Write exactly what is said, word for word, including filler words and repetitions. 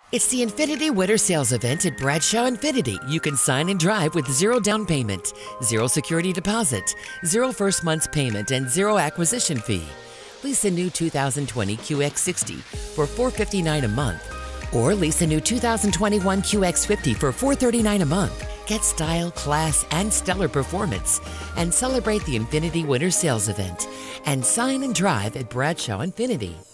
It's the Infiniti Winter Sales Event at Bradshaw Infiniti. You can sign and drive with zero down payment, zero security deposit, zero first month's payment, and zero acquisition fee. Lease a new two thousand twenty Q X sixty for four hundred fifty-nine dollars a month, or lease a new two thousand twenty-one Q X fifty for four hundred thirty-nine dollars a month. Get style, class, and stellar performance, and celebrate the Infiniti Winter Sales Event. And sign and drive at Bradshaw Infiniti.